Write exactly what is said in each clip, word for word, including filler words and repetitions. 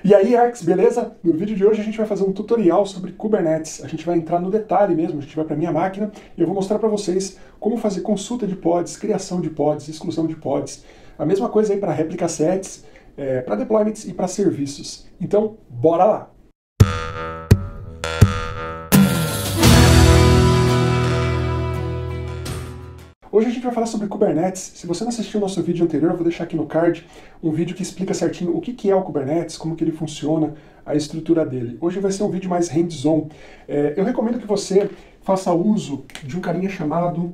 E aí, Arcs, beleza? No vídeo de hoje a gente vai fazer um tutorial sobre Kubernetes. A gente vai entrar no detalhe mesmo, a gente vai para minha máquina e eu vou mostrar para vocês como fazer consulta de pods, criação de pods, exclusão de pods. A mesma coisa aí para réplica sets, é, para deployments e para serviços. Então, bora lá! Hoje a gente vai falar sobre Kubernetes. Se você não assistiu o nosso vídeo anterior, eu vou deixar aqui no card um vídeo que explica certinho o que é o Kubernetes, como que ele funciona, a estrutura dele. Hoje vai ser um vídeo mais hands-on. É, eu recomendo que você faça uso de um carinha chamado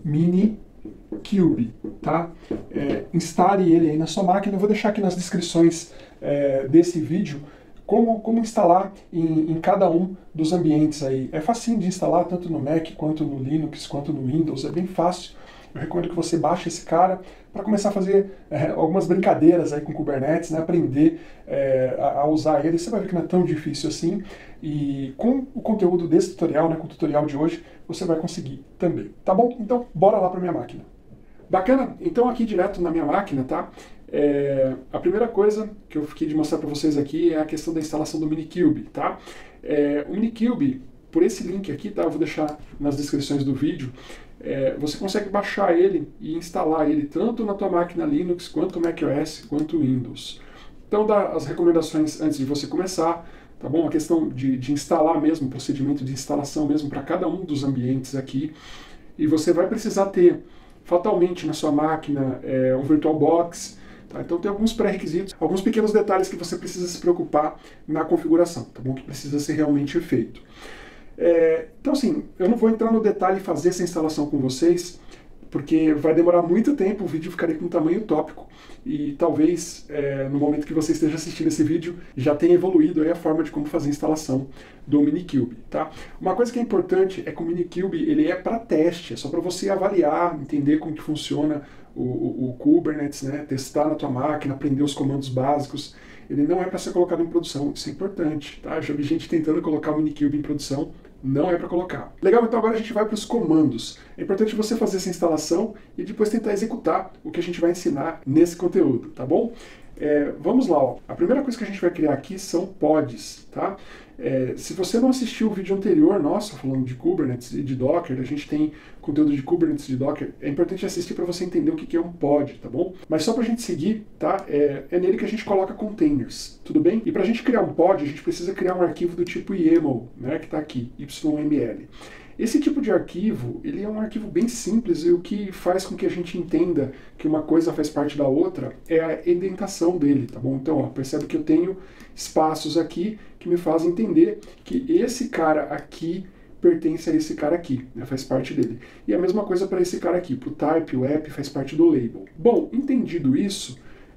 Minikube, tá? É, instale ele aí na sua máquina. Eu vou deixar aqui nas descrições é, desse vídeo Como, como instalar em, em cada um dos ambientes aí. É facinho de instalar, tanto no Mac, quanto no Linux, quanto no Windows, é bem fácil. Eu recomendo que você baixe esse cara para começar a fazer é, algumas brincadeiras aí com Kubernetes, né, aprender é, a, a usar ele. Você vai ver que não é tão difícil assim. E com o conteúdo desse tutorial, né, com o tutorial de hoje, você vai conseguir também. Tá bom? Então, bora lá para minha máquina. Bacana? Então aqui direto na minha máquina, tá? É, a primeira coisa que eu fiquei de mostrar para vocês aqui é a questão da instalação do Minikube, tá? É, o Minikube, por esse link aqui, tá? Eu vou deixar nas descrições do vídeo. É, você consegue baixar ele e instalar ele tanto na tua máquina Linux, quanto macOS, quanto Windows. Então dá as recomendações antes de você começar, tá bom? A questão de, de instalar mesmo, o procedimento de instalação mesmo para cada um dos ambientes aqui. E você vai precisar ter fatalmente na sua máquina é, um VirtualBox. Tá? Então tem alguns pré-requisitos, alguns pequenos detalhes que você precisa se preocupar na configuração, tá bom? Que precisa ser realmente feito. É, então assim, eu não vou entrar no detalhe e fazer essa instalação com vocês, porque vai demorar muito tempo, o vídeo ficaria com um tamanho tópico e talvez é, no momento que você esteja assistindo esse vídeo já tenha evoluído aí a forma de como fazer a instalação do Minikube, tá? Uma coisa que é importante é que o Minikube ele é para teste, é só para você avaliar, entender como que funciona o, o, o Kubernetes, né? Testar na tua máquina, aprender os comandos básicos. Ele não é para ser colocado em produção, isso é importante, tá? Já vi gente tentando colocar o Minikube em produção, não é para colocar. Legal, então agora a gente vai para os comandos. É importante você fazer essa instalação e depois tentar executar o que a gente vai ensinar nesse conteúdo, tá bom? É, vamos lá, ó. A primeira coisa que a gente vai criar aqui são pods, tá? É, se você não assistiu o vídeo anterior nosso, falando de Kubernetes e de Docker, a gente tem conteúdo de Kubernetes e de Docker, é importante assistir para você entender o que é um pod, tá bom? Mas só para a gente seguir, tá? É, é nele que a gente coloca containers, tudo bem? E para a gente criar um pod, a gente precisa criar um arquivo do tipo YAML, né? Que está aqui, Y M L. Esse tipo de arquivo, ele é um arquivo bem simples e o que faz com que a gente entenda que uma coisa faz parte da outra é a indentação dele, tá bom? Então, ó, percebe que eu tenho espaços aqui que me fazem entender que esse cara aqui pertence a esse cara aqui, né, faz parte dele. E a mesma coisa para esse cara aqui, para o type, o app faz parte do label. Bom, entendido isso,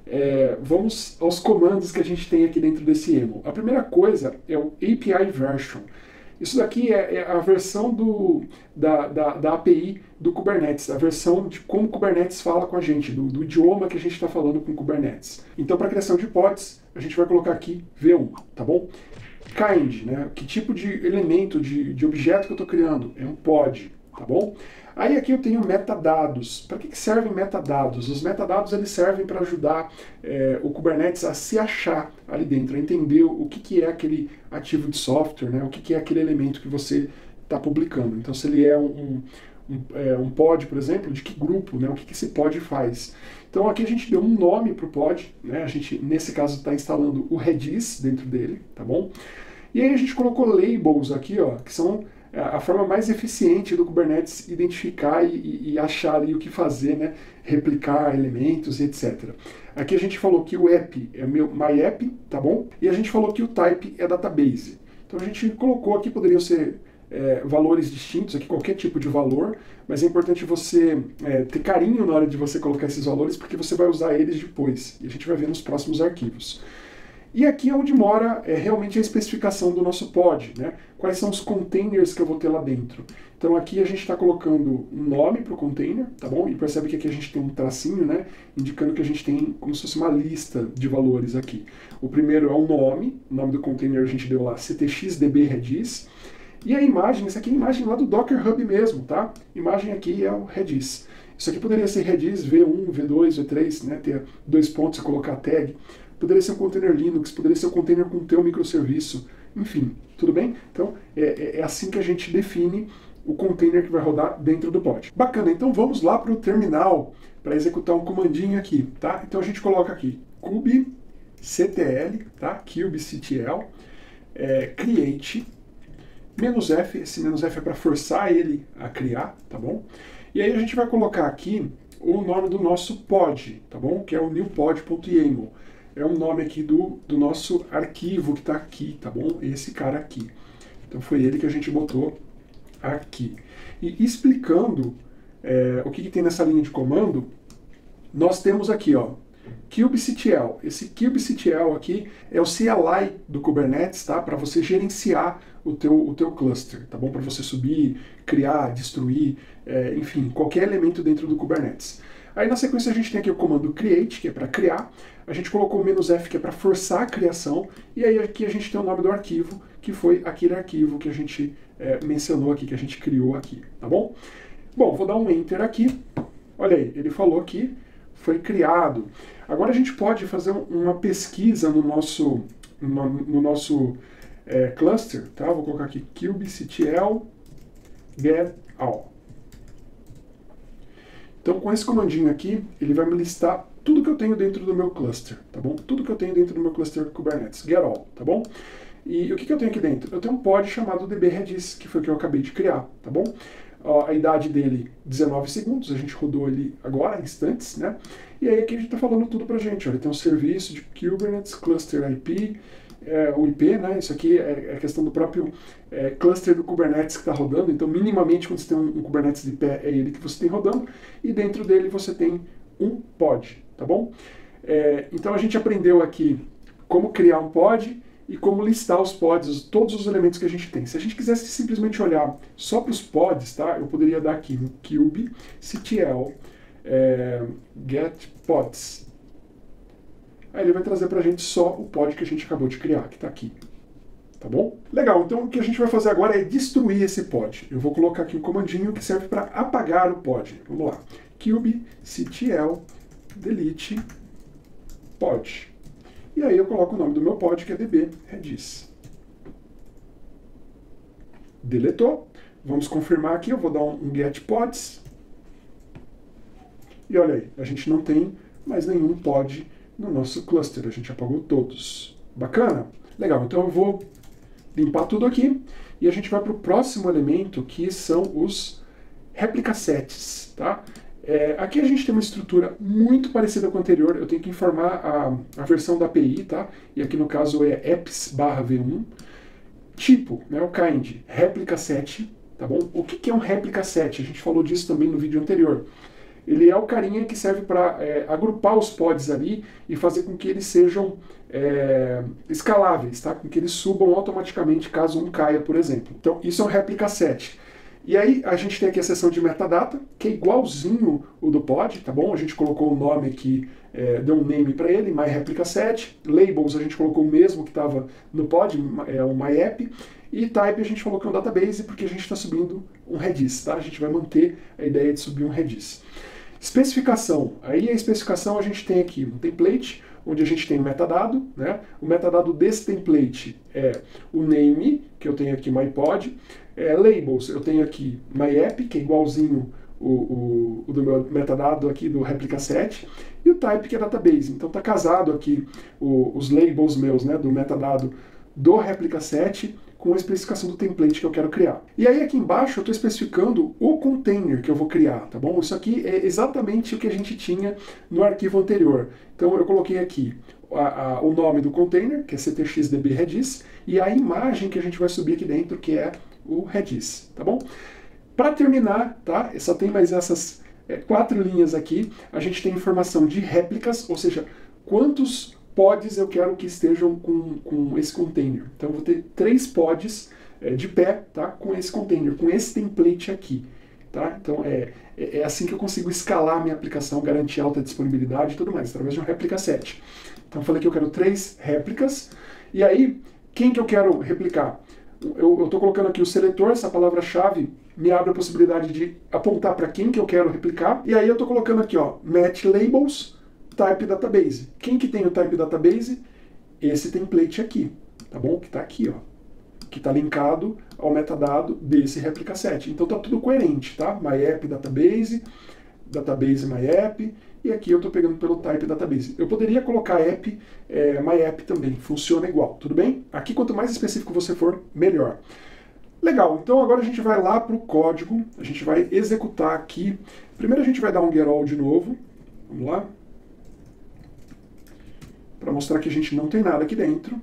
é, vamos aos comandos que a gente tem aqui dentro desse YAML. A primeira coisa é o A P I version. Isso daqui é, é a versão do, da, da, da A P I do Kubernetes, a versão de como o Kubernetes fala com a gente, do, do idioma que a gente está falando com o Kubernetes. Então, para a criação de pods, a gente vai colocar aqui V um, tá bom? Kind, né? Que tipo de elemento, de, de objeto que eu estou criando? É um pod, tá bom? Aí aqui eu tenho metadados. Para que, que servem metadados? Os metadados eles servem para ajudar é, o Kubernetes a se achar ali dentro, a entender o que, que é aquele ativo de software, né? O que, que é aquele elemento que você está publicando. Então, se ele é um, um, é, um pod, por exemplo, de que grupo, né? O que, que esse pod faz? Então aqui a gente deu um nome para o pod, né? A gente, nesse caso, está instalando o Redis dentro dele, tá bom? E aí a gente colocou labels aqui, ó, que são a forma mais eficiente do Kubernetes identificar e, e achar ali o que fazer, né? Replicar elementos e etcétera. Aqui a gente falou que o app é meu my app, tá bom? E a gente falou que o type é database. Então a gente colocou aqui, poderiam ser é, valores distintos, aqui qualquer tipo de valor, mas é importante você é, ter carinho na hora de você colocar esses valores, porque você vai usar eles depois, e a gente vai ver nos próximos arquivos. E aqui é onde mora é, realmente a especificação do nosso pod, né? Quais são os containers que eu vou ter lá dentro. Então aqui a gente está colocando um nome para o container, tá bom? E percebe que aqui a gente tem um tracinho, né? Indicando que a gente tem como se fosse uma lista de valores aqui. O primeiro é o nome, o nome do container a gente deu lá ctxdbredis. E a imagem, essa aqui é a imagem lá do Docker Hub mesmo, tá? Imagem aqui é o Redis. Isso aqui poderia ser Redis V um, V dois, V três, né? Ter dois pontos e colocar a tag. poderia ser um container Linux, poderia ser um container com o teu microserviço, enfim, tudo bem? Então é, é assim que a gente define o container que vai rodar dentro do pod. Bacana, então vamos lá para o terminal para executar um comandinho aqui, tá? Então a gente coloca aqui kubectl, tá? kubectl, é, create, menos F, esse menos F é para forçar ele a criar, tá bom? E aí a gente vai colocar aqui o nome do nosso pod, tá bom? Que é o newpod.yaml. É o nome aqui do, do nosso arquivo que está aqui, tá bom? Esse cara aqui. Então foi ele que a gente botou aqui. E explicando é, o que, que tem nessa linha de comando, nós temos aqui, ó, kubectl. Esse kubectl aqui é o C L I do Kubernetes, tá? Para você gerenciar o teu, o teu cluster, tá bom? Para você subir, criar, destruir, é, enfim, qualquer elemento dentro do Kubernetes. Aí na sequência a gente tem aqui o comando create, que é para criar. A gente colocou o menos F, que é para forçar a criação. E aí aqui a gente tem o nome do arquivo, que foi aquele arquivo que a gente é, mencionou aqui, que a gente criou aqui, tá bom? Bom, vou dar um Enter aqui. Olha aí, ele falou que foi criado. Agora a gente pode fazer uma pesquisa no nosso, no, no nosso é, cluster, tá? Vou colocar aqui kubectl get all. Então, com esse comandinho aqui, ele vai me listar tudo que eu tenho dentro do meu cluster, tá bom? Tudo que eu tenho dentro do meu cluster Kubernetes, get all, tá bom? E o que, que eu tenho aqui dentro? Eu tenho um pod chamado dbredis, que foi o que eu acabei de criar, tá bom? A idade dele, dezenove segundos, a gente rodou ele agora, instantes, né? E aí aqui a gente está falando tudo pra gente, ó. Ele tem um serviço de Kubernetes, Cluster I P, é, o I P, né? Isso aqui é, é questão do próprio é, cluster do Kubernetes que está rodando, então minimamente quando você tem um, um Kubernetes de pé, é ele que você tem rodando, e dentro dele você tem um pod, tá bom? É, então a gente aprendeu aqui como criar um pod, e como listar os pods, todos os elementos que a gente tem. Se a gente quisesse simplesmente olhar só para os pods, tá? Eu poderia dar aqui no kubectl é, get pods. Aí ele vai trazer para a gente só o pod que a gente acabou de criar, que está aqui. Tá bom? Legal, então o que a gente vai fazer agora é destruir esse pod. Eu vou colocar aqui um comandinho que serve para apagar o pod. Vamos lá. kubectl delete pod. E aí eu coloco o nome do meu pod, que é dbredis. Deletou. Vamos confirmar aqui, eu vou dar um, um get pods. E olha aí, a gente não tem mais nenhum pod no nosso cluster, a gente apagou todos. Bacana? Legal, então eu vou limpar tudo aqui e a gente vai para o próximo elemento, que são os replica sets, tá? É, aqui a gente tem uma estrutura muito parecida com a anterior, eu tenho que informar a, a versão da A P I, tá? E aqui no caso é apps barra v um. Tipo, né, o kind, replica set, tá bom? O que, que é um replica set? A gente falou disso também no vídeo anterior. Ele é o carinha que serve para é, agrupar os pods ali e fazer com que eles sejam é, escaláveis, tá? Com que eles subam automaticamente caso um caia, por exemplo. Então isso é um replica set. E aí a gente tem aqui a seção de metadata, que é igualzinho o do pod, tá bom? A gente colocou o nome aqui, é, deu um name para ele, myReplicaSet. Labels a gente colocou o mesmo que estava no pod, é o myApp. E type a gente falou que é um database, porque a gente está subindo um Redis, tá? A gente vai manter a ideia de subir um Redis. Especificação. Aí a especificação a gente tem aqui um template, onde a gente tem o metadado, né? O metadado desse template é o name, que eu tenho aqui mypod. É, labels, eu tenho aqui myApp, que é igualzinho o, o, o do meu metadado aqui do replica set, e o type, que é database. Então está casado aqui o, os labels meus, né, do metadado do replica set com a especificação do template que eu quero criar. E aí aqui embaixo eu estou especificando o container que eu vou criar, tá bom? Isso aqui é exatamente o que a gente tinha no arquivo anterior. Então eu coloquei aqui a, a, o nome do container, que é ctxdbredis, e a imagem que a gente vai subir aqui dentro, que é o Redis, tá bom? Para terminar, tá? Só tem mais essas é, quatro linhas aqui. A gente tem informação de réplicas, ou seja, quantos pods eu quero que estejam com, com esse container. Então eu vou ter três pods é, de pé, tá? Com esse container, com esse template aqui, tá? Então é, é assim que eu consigo escalar a minha aplicação, garantir alta disponibilidade e tudo mais, através de um replica set. Então eu falei que eu quero três réplicas, e aí, quem que eu quero replicar? Eu estou colocando aqui o seletor, essa palavra-chave me abre a possibilidade de apontar para quem que eu quero replicar. E aí eu estou colocando aqui, ó, match labels type database. Quem que tem o type database? Esse template aqui, tá bom? Que está aqui, ó. Que está linkado ao metadado desse réplica set. Então tá tudo coerente, tá? MyApp database, database MyApp, e aqui eu estou pegando pelo type database. Eu poderia colocar app, é, MyApp também, funciona igual, tudo bem? Aqui quanto mais específico você for, melhor. Legal, então agora a gente vai lá para o código, a gente vai executar aqui. Primeiro a gente vai dar um get all de novo, vamos lá. Para mostrar que a gente não tem nada aqui dentro.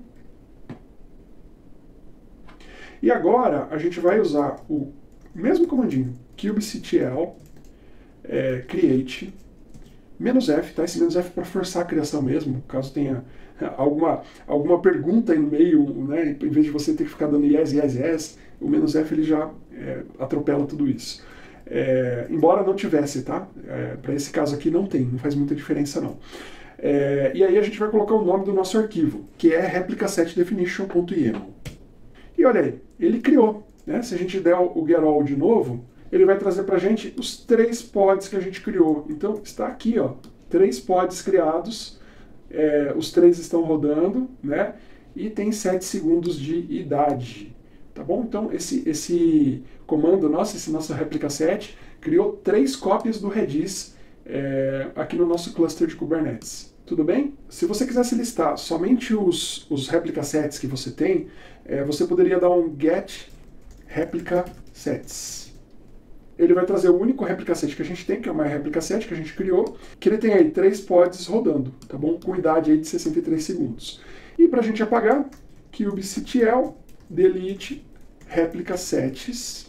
E agora a gente vai usar o mesmo comandinho, kubectl, é, create, menos F, tá? Esse menos F para forçar a criação mesmo, caso tenha alguma, alguma pergunta aí no meio, né? Em vez de você ter que ficar dando yes, yes, yes, o menos F ele já é, atropela tudo isso. É, embora não tivesse, tá? É, para esse caso aqui não tem, não faz muita diferença não. É, e aí a gente vai colocar o nome do nosso arquivo, que é replica set definition.yaml. E olha aí, ele criou, né? Se a gente der o get all de novo, ele vai trazer para a gente os três pods que a gente criou. Então está aqui, ó, três pods criados, é, os três estão rodando, né? E tem sete segundos de idade, tá bom? Então esse, esse comando nosso, esse nosso replica set, criou três cópias do Redis é, aqui no nosso cluster de Kubernetes. Tudo bem? Se você quisesse listar somente os, os replica sets que você tem, é, você poderia dar um get replica sets. Ele vai trazer o único replica set que a gente tem, que é o MyReplica set que a gente criou, que ele tem aí três pods rodando, tá bom? Com idade aí de sessenta e três segundos. E para a gente apagar, kubectl delete replica sets.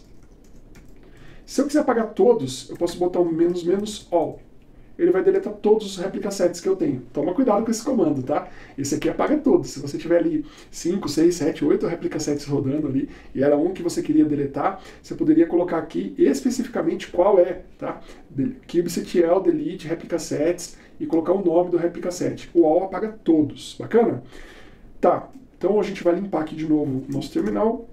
Se eu quiser apagar todos, eu posso botar um menos menos all. Ele vai deletar todos os replica sets que eu tenho. Toma cuidado com esse comando, tá? Esse aqui apaga todos. Se você tiver ali cinco, seis, sete, oito replica sets rodando ali, e era um que você queria deletar, você poderia colocar aqui especificamente qual é, tá? kubectl delete replica sets e colocar o nome do replica set. O all apaga todos. Bacana? Tá, então a gente vai limpar aqui de novo o nosso terminal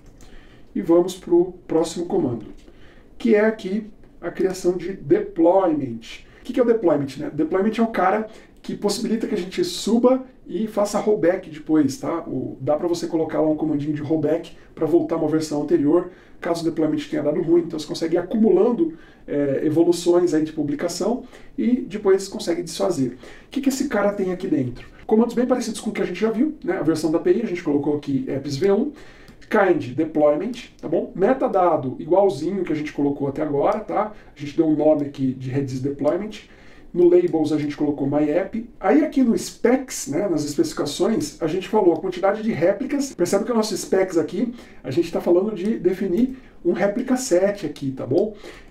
e vamos para o próximo comando, que é aqui a criação de deployment. O que é o deployment, né? Deployment é o cara que possibilita que a gente suba e faça rollback depois, tá? O, dá para você colocar lá um comandinho de rollback para voltar uma versão anterior, caso o deployment tenha dado ruim. Então você consegue ir acumulando é, evoluções aí de publicação e depois consegue desfazer. O que, que esse cara tem aqui dentro? Comandos bem parecidos com o que a gente já viu, né? A versão da A P I, a gente colocou aqui apps v um, kind deployment, tá bom? Metadado igualzinho que a gente colocou até agora, tá? A gente deu um nome aqui de Redis deployment. No labels a gente colocou MyApp. Aí aqui no specs, né, nas especificações, a gente falou a quantidade de réplicas. Percebe que o nosso specs aqui, a gente está falando de definir um replica set aqui, tá bom?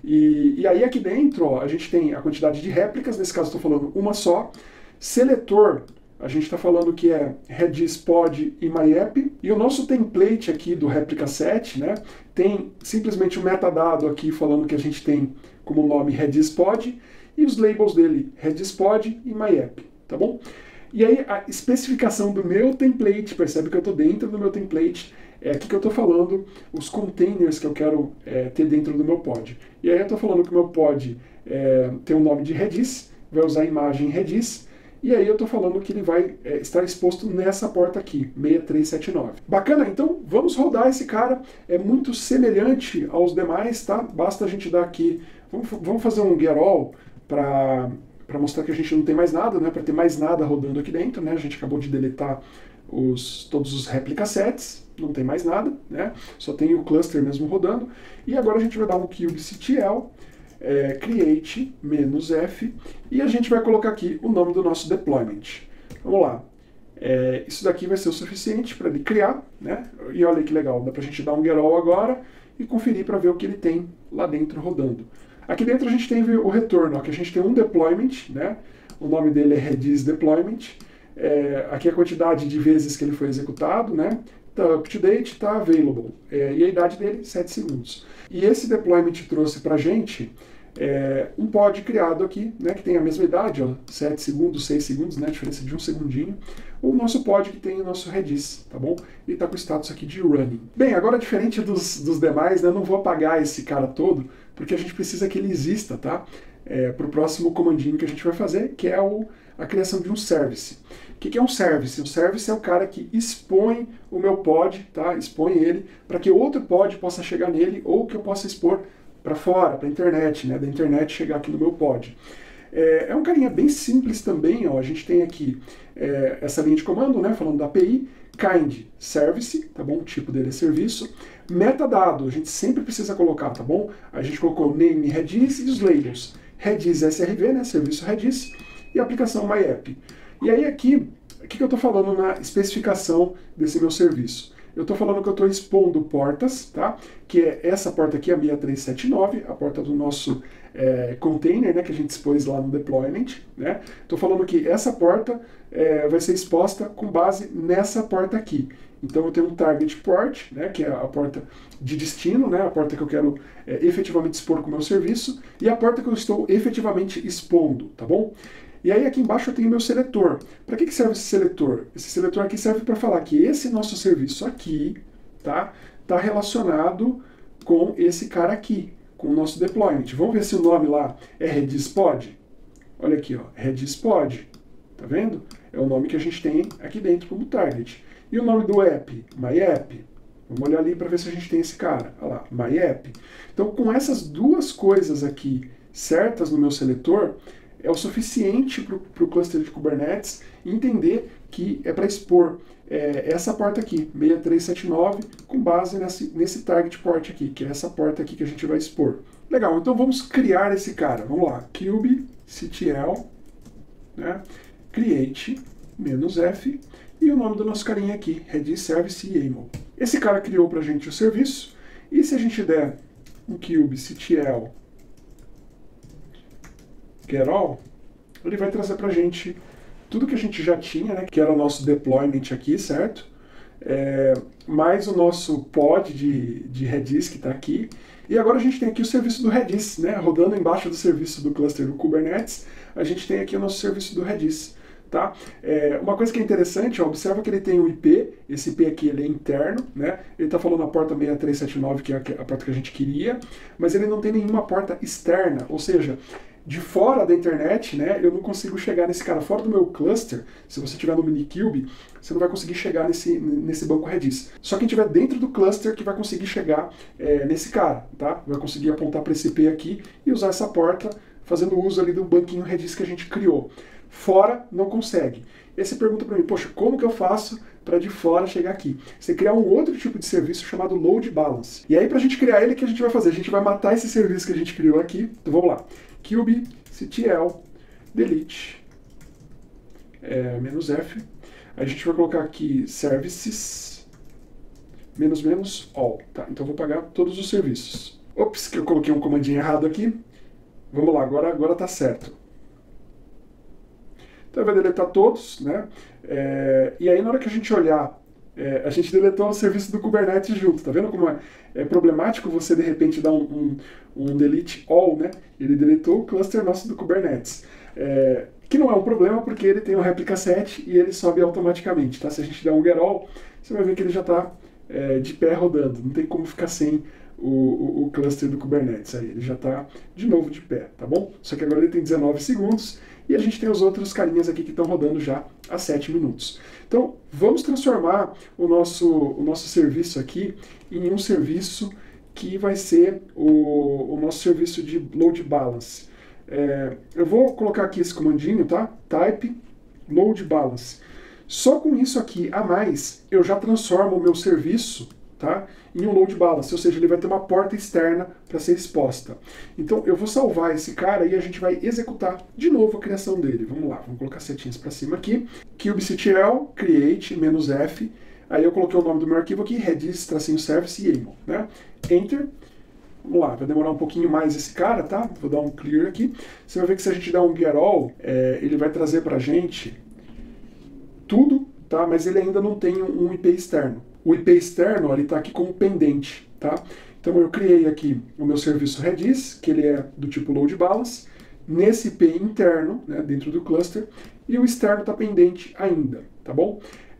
E, e aí aqui dentro, ó, a gente tem a quantidade de réplicas, nesse caso estou falando uma só. Seletor, a gente está falando que é Redis pod e MyApp. E o nosso template aqui do replica set, né, tem simplesmente o um metadado aqui falando que a gente tem como nome Redis pod e os labels dele Redis pod e MyApp, tá bom? E aí a especificação do meu template, percebe que eu estou dentro do meu template, é aqui que eu estou falando os containers que eu quero é, ter dentro do meu pod. E aí eu estou falando que o meu pod é, tem o um nome de Redis, vai usar a imagem Redis. E aí eu estou falando que ele vai é, estar exposto nessa porta aqui, seis três sete nove. Bacana? Então vamos rodar esse cara. É muito semelhante aos demais, tá? Basta a gente dar aqui... Vamos, vamos fazer um get all para mostrar que a gente não tem mais nada, né? Para ter mais nada rodando aqui dentro, né? A gente acabou de deletar os, todos os replica sets, não tem mais nada, né? Só tem o cluster mesmo rodando. E agora a gente vai dar um kubectl É, create menos F e a gente vai colocar aqui o nome do nosso deployment. Vamos lá. É, isso daqui vai ser o suficiente para ele criar, né? E olha que legal, dá para a gente dar um get all agora e conferir para ver o que ele tem lá dentro rodando. Aqui dentro a gente tem o retorno, ó, que a gente tem um deployment, né? O nome dele é Redis deployment. É, aqui a quantidade de vezes que ele foi executado, né? Tá up to date, está available. É, e a idade dele, sete segundos. E esse deployment trouxe para a gente é, um pod criado aqui, né, que tem a mesma idade, ó, sete segundos, seis segundos, né, diferença de um segundinho. O nosso pod que tem o nosso Redis, tá bom? E está com o status aqui de running. Bem, agora diferente dos, dos demais, né, eu não vou apagar esse cara todo, porque a gente precisa que ele exista, tá? É, para o próximo comandinho que a gente vai fazer, que é o a criação de um service. O que é um service? Um service é o cara que expõe o meu pod, tá? Expõe ele para que outro pod possa chegar nele ou que eu possa expor para fora, para a internet, né? Da internet chegar aqui no meu pod. É, é um carinha bem simples também, ó. A gente tem aqui é, essa linha de comando, né? Falando da A P I, kind service, tá bom? O tipo dele é serviço. Metadado, a gente sempre precisa colocar, tá bom? A gente colocou name Redis e os labels. Redis S R V, né? Serviço Redis, e a aplicação MyApp. E aí aqui, o que, que eu estou falando na especificação desse meu serviço? Eu estou falando que eu estou expondo portas, tá? Que é essa porta aqui, a seis três sete nove, a porta do nosso é, container, né? Que a gente expôs lá no deployment, né? Estou falando que essa porta é, vai ser exposta com base nessa porta aqui. Então eu tenho um target port, né? Que é a porta de destino, né? A porta que eu quero é, efetivamente expor com o meu serviço, e a porta que eu estou efetivamente expondo, tá bom? E aí aqui embaixo eu tenho o meu seletor. Para que, que serve esse seletor? Esse seletor aqui serve para falar que esse nosso serviço aqui tá, tá relacionado com esse cara aqui, com o nosso deployment. Vamos ver se o nome lá é Redis Pod? Olha aqui, ó, Redis Pod. Tá vendo? É o nome que a gente tem aqui dentro como target. E o nome do app? MyApp. Vamos olhar ali para ver se a gente tem esse cara. Olha lá, MyApp. Então, com essas duas coisas aqui certas no meu seletor, é o suficiente para o cluster de Kubernetes entender que é para expor é, essa porta aqui, seis três sete nove, com base nesse, nesse target port aqui, que é essa porta aqui que a gente vai expor. Legal, então vamos criar esse cara. Vamos lá, kubectl, né, create, "-f", e o nome do nosso carinha aqui, Redis Service YAML. Esse cara criou para a gente o serviço, e se a gente der um kubectl get all, ele vai trazer para a gente tudo que a gente já tinha, né, que era o nosso deployment aqui, certo? É, mais o nosso pod de, de Redis que está aqui. E agora a gente tem aqui o serviço do Redis, né, rodando embaixo do serviço do cluster do Kubernetes, a gente tem aqui o nosso serviço do Redis. Tá? É, uma coisa que é interessante, ó, observa que ele tem um I P, esse I P aqui ele é interno, né? Ele está falando a porta seis três sete nove, que é a porta que a gente queria, mas ele não tem nenhuma porta externa, ou seja, de fora da internet, né, eu não consigo chegar nesse cara fora do meu cluster. Se você estiver no Minikube, você não vai conseguir chegar nesse, nesse banco Redis. Só quem estiver dentro do cluster que vai conseguir chegar é, nesse cara, tá? Vai conseguir apontar para esse I P aqui e usar essa porta, fazendo uso ali do banquinho Redis que a gente criou. Fora, não consegue. E aí você pergunta para mim, poxa, como que eu faço para de fora chegar aqui? Você criar um outro tipo de serviço chamado Load Balance. E aí, para a gente criar ele, o que a gente vai fazer? A gente vai matar esse serviço que a gente criou aqui. Então vamos lá. kubectl delete é, menos "-f". A gente vai colocar aqui services menos menos all. Tá? Então eu vou pagar todos os serviços. Ops, que eu coloquei um comandinho errado aqui. Vamos lá, agora, agora tá certo. Então vai deletar todos, né? É, e aí na hora que a gente olhar, é, a gente deletou o serviço do Kubernetes junto. Tá vendo como é, é problemático você de repente dar um, um, um delete all, né? Ele deletou o cluster nosso do Kubernetes. É, que não é um problema porque ele tem o replica set e ele sobe automaticamente, tá? Se a gente der um get all, você vai ver que ele já está é, de pé rodando. Não tem como ficar sem o, o, o cluster do Kubernetes. Aí ele já está de novo de pé, tá bom? Só que agora ele tem dezenove segundos. E a gente tem os outros carinhas aqui que estão rodando já há sete minutos. Então, vamos transformar o nosso, o nosso serviço aqui em um serviço que vai ser o, o nosso serviço de load balance. É, eu vou colocar aqui esse comandinho, tá? Type load balance. Só com isso aqui a mais, eu já transformo o meu serviço, tá, em um load balance, ou seja, ele vai ter uma porta externa para ser exposta. Então eu vou salvar esse cara e a gente vai executar de novo a criação dele. Vamos lá, vamos colocar setinhas para cima aqui. kubectl create "-f". Aí eu coloquei o nome do meu arquivo aqui, redis-service YAML, né? Enter. Vamos lá, vai demorar um pouquinho mais esse cara, tá? Vou dar um clear aqui. Você vai ver que se a gente der um get all, é, ele vai trazer para a gente tudo, tá? Mas ele ainda não tem um I P externo. O I P externo ele está aqui como pendente, tá? Então eu criei aqui o meu serviço Redis, que ele é do tipo load balance, nesse I P interno, né, dentro do cluster, e o externo está pendente ainda, tá bom?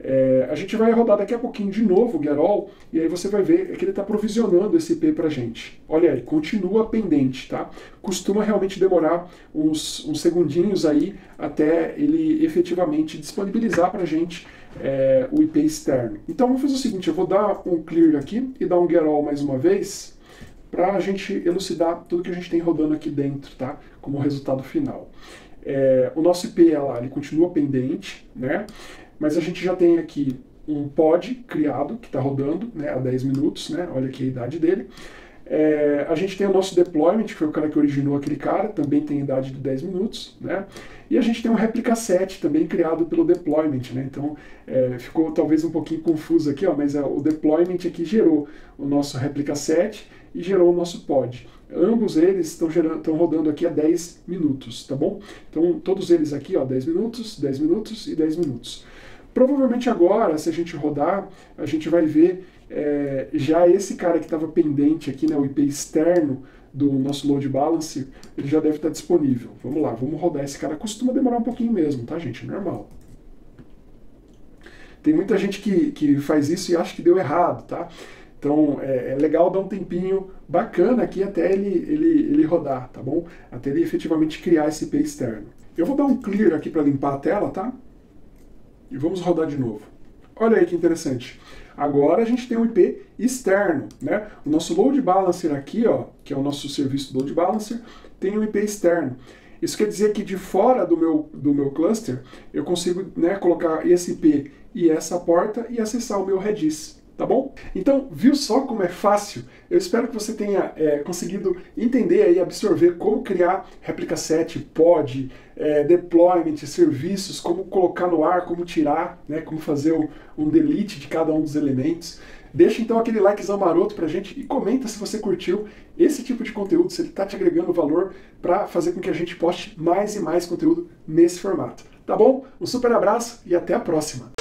É, a gente vai rodar daqui a pouquinho de novo o get all, e aí você vai ver que ele está provisionando esse I P para a gente. Olha aí, continua pendente, tá? Costuma realmente demorar uns, uns segundinhos aí até ele efetivamente disponibilizar para a gente é, o I P externo. Então vamos fazer o seguinte, eu vou dar um clear aqui e dar um get all mais uma vez, para a gente elucidar tudo que a gente tem rodando aqui dentro, tá? Como resultado final. É, o nosso I P lá, ele continua pendente, né? Mas a gente já tem aqui um pod criado, que está rodando, né, há dez minutos, né? Olha aqui a idade dele. É, a gente tem o nosso deployment, que foi o cara que originou aquele cara, também tem idade de dez minutos, né? E a gente tem um replica set também criado pelo deployment, né? Então é, ficou talvez um pouquinho confuso aqui, ó, mas é, o deployment aqui gerou o nosso replica set e gerou o nosso pod. Ambos eles estão estão rodando aqui a dez minutos, tá bom? Então todos eles aqui, ó, dez minutos, dez minutos e dez minutos. Provavelmente agora, se a gente rodar, a gente vai ver é, já esse cara que estava pendente aqui, né, o I P externo do nosso load balancer, ele já deve estar disponível. Vamos lá, vamos rodar. Esse cara costuma demorar um pouquinho mesmo, tá, gente? Normal. Tem muita gente que, que faz isso e acha que deu errado, tá? Então é, é legal dar um tempinho bacana aqui até ele, ele, ele rodar, tá bom? Até ele efetivamente criar esse I P externo. Eu vou dar um clear aqui para limpar a tela, tá? E vamos rodar de novo. Olha aí que interessante. Agora a gente tem um I P externo, né? O nosso load balancer aqui, ó, que é o nosso serviço load balancer, tem um I P externo. Isso quer dizer que de fora do meu, do meu cluster, eu consigo, né, colocar esse I P e essa porta e acessar o meu Redis. Tá bom? Então, viu só como é fácil? Eu espero que você tenha é, conseguido entender e absorver como criar replica set, pod, é, deployment, serviços, como colocar no ar, como tirar, né, como fazer um, um delete de cada um dos elementos. Deixa então aquele likezão maroto pra gente e comenta se você curtiu esse tipo de conteúdo, se ele está te agregando valor para fazer com que a gente poste mais e mais conteúdo nesse formato. Tá bom? Um super abraço e até a próxima!